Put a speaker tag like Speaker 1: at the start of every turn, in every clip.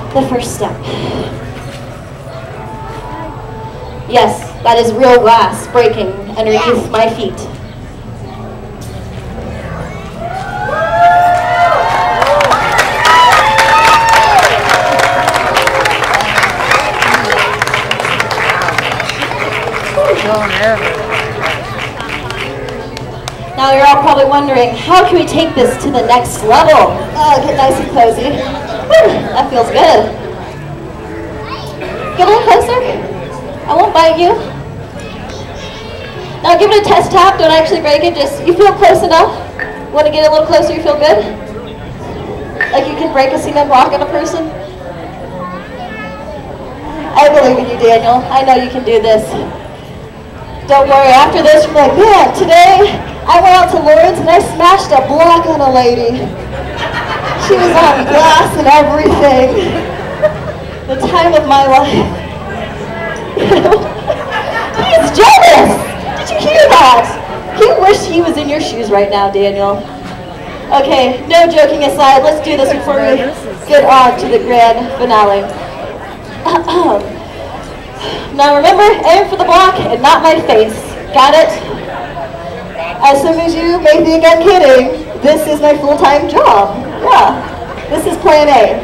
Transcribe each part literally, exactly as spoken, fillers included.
Speaker 1: the first step. Yes, that is real glass breaking underneath my feet. Now you're all probably wondering, how can we take this to the next level? Oh, get nice and cozy. Whew, that feels good. Get a little closer. I won't bite you. Now give it a test tap. Don't actually break it. Just, you feel close enough? Want to get a little closer? You feel good? Like you can break a cement block on a person? I believe in you, Daniel. I know you can do this. Don't worry, after this, you're like, man, today I went out to Lawrence and I smashed a block on a lady. She was on glass and everything. The time of my life. He's jealous! Did you hear that? He wished he was in your shoes right now, Daniel. Okay, no joking aside, let's do this before we get on to the grand finale. Now remember, aim for the block and not my face. Got it? As some of you may think I'm kidding, this is my full-time job. Yeah, this is plan A.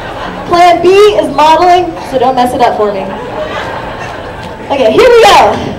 Speaker 1: Plan B is modeling, so don't mess it up for me. Okay, here we go.